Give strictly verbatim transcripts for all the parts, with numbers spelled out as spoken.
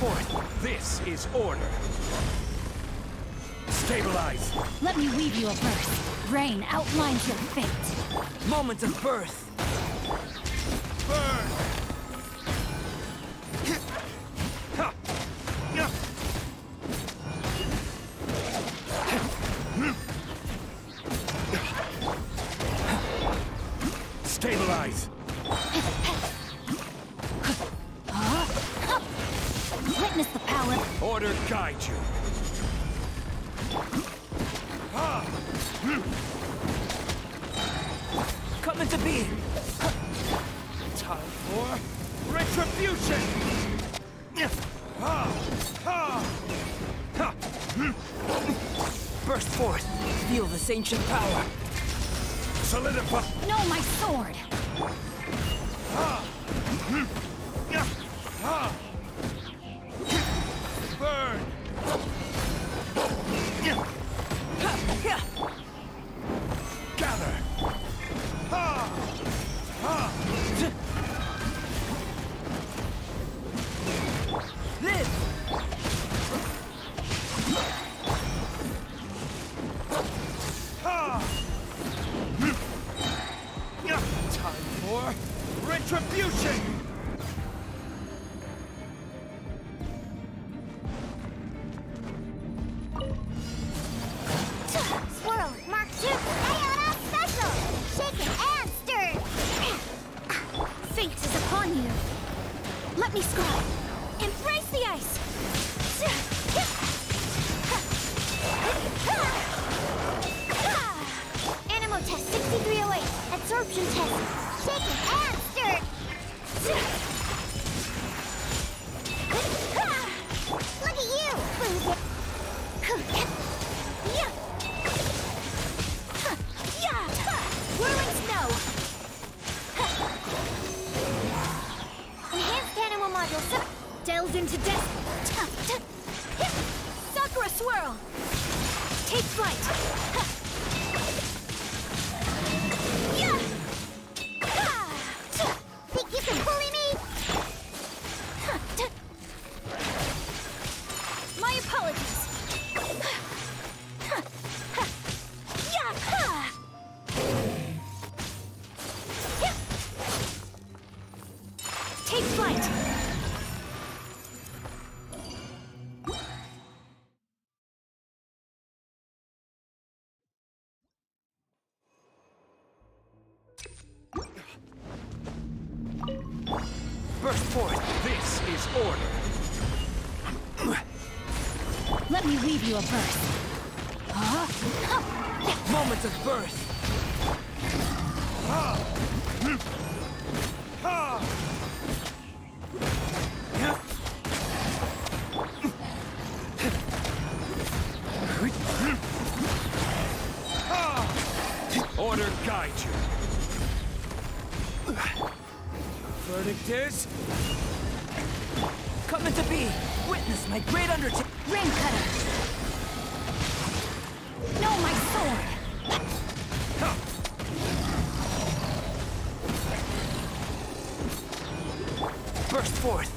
forth. This is order. Stabilize. Let me weave you a birth. Rain outlines your fate. Moment of birth. Burn! Stabilize. Witness the power. Order guide you. Come into being. Time for retribution. Burst forth. Feel this ancient power. Solidify. No, my sword. Burn. Gather. Live. Time for retribution. Swirl, Mark two, Ayana Special! Shaken and stirred! Fate is upon you. Let me scribe. Embrace the ice. Animal test sixty-three oh eight. Absorption test. Shaken and stirred! Look at you! Yeah. Yeah. Whirling snow. Enhanced animal module. So Delved into death. Sakura swirl. Take flight. yeah! Think you can bully me? My apologies. Take flight. Burst forth. This is order. Let me weave you a birth. Huh? Moment of birth. Order guide you. Verdict is Come into being. Witness my great undertaking. Rain cutter. No, my sword. Burst forth.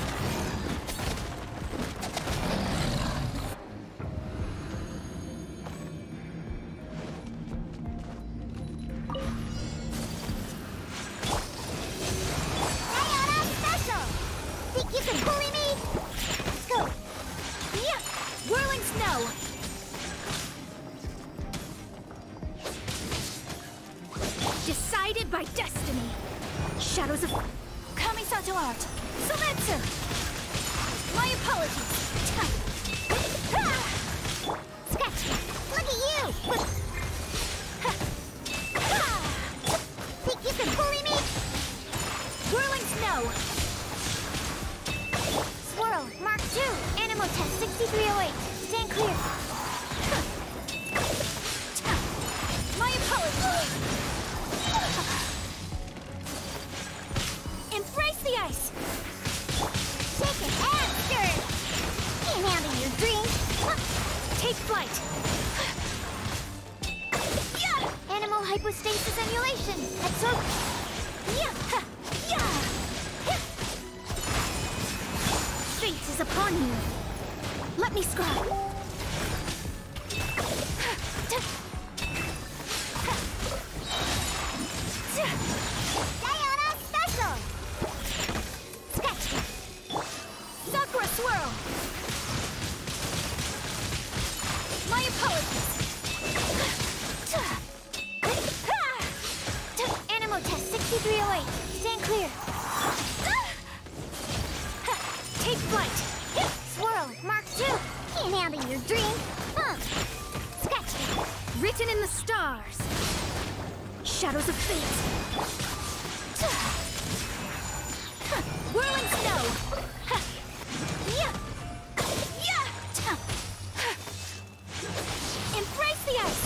Ayana Special! Think you can bully me? Go! Yeah. Whirling snow. Decided by destiny. Shadows of Kamisato art. Sometsu. My apologies. Sketch! Look at you! Think you can bully me? Whirling snow. Swirl, Mark two, Animal Test sixty-three oh eight. Stand clear. My apologies. Embrace the ice. Shaken and stirred. Can't handle your dreams. Take flight. Yeah! Animal hypostasis emulation. Absorb. Yeah! Yeah! Fate is upon you. Let me scribe. Diana Special! Sketch! Sakura Swirl! My apologies! Animal Test sixty-three oh eight. Stand clear. Take flight. Swirl, Mark two. Can't handle your dream. Huh. Sketch! Written in the stars. Shadows of fate. Whirling snow. Yeah. Yeah. Embrace the ice.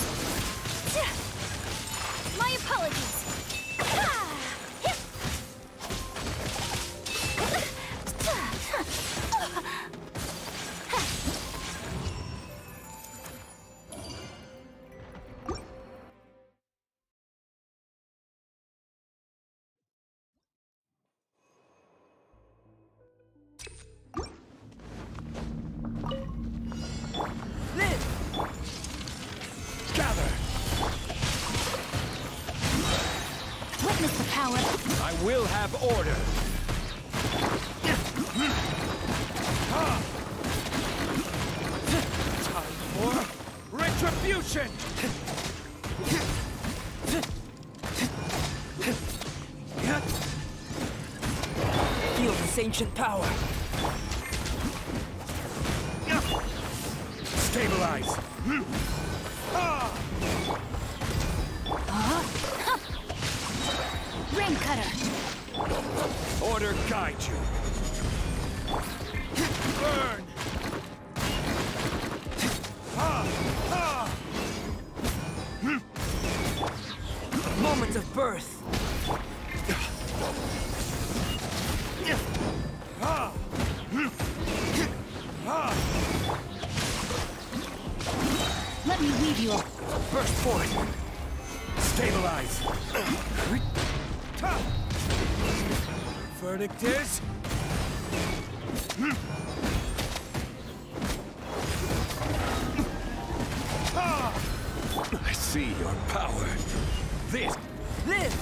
My apologies. Live! Gather! Witness the power. I will have order! Time for retribution! Feel this ancient power. Stabilize! Rain cutter. Order guide you! Burn! Moments of birth. Let me weave you up. Burst forth. Stabilize! Verdict is... I see your power. This... Live!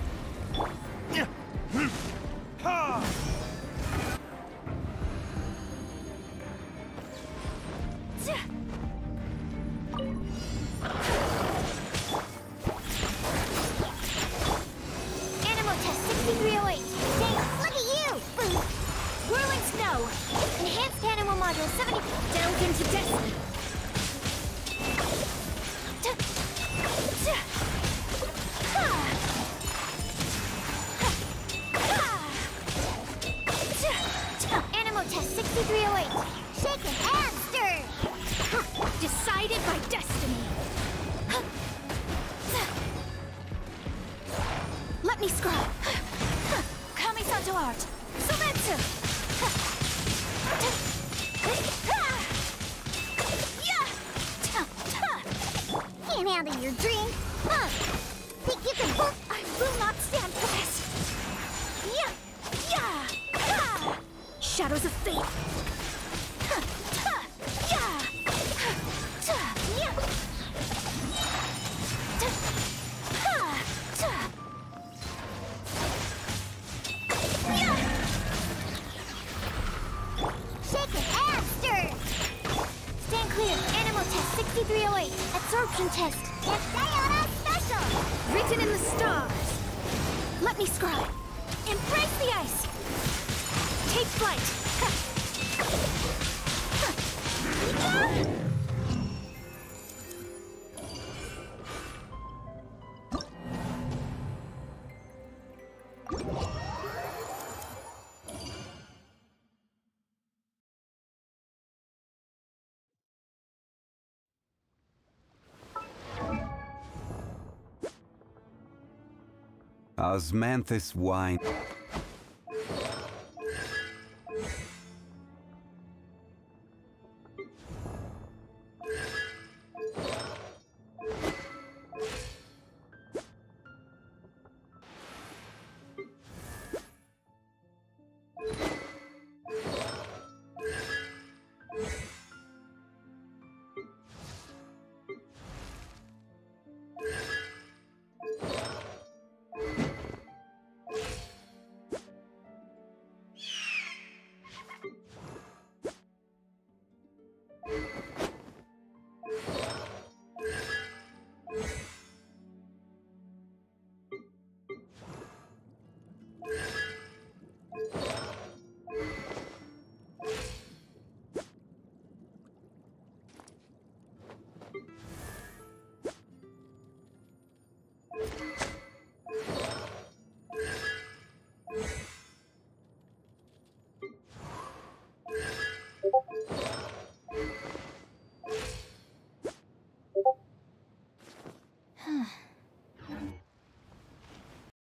Animal Test sixty-three oh eight. Thanks. Look at you! Boom. Whirling snow. Enhanced animal module seventy. Delved into destiny. Animal Test sixty-three oh eight. Shaken and stirred! Decided by destiny. Let me scribe. Kamisato art. Sometsu. Can't handle your dream. Huh. Think you can pull? I will not stand for this. Yeah. Yeah. Ha! Shadows of fate. Ha! Ha! Yeah. Ta! Yeah. Ta! Ha! Ta! Yeah. Shaken and stirred! Stand clear. Animal Test sixty-three oh eight. Absorption test. It's Diana Special! Written in the stars. Let me scribe. Embrace the ice. Take flight. Ha! Ha! Osmanthus wine. Huh?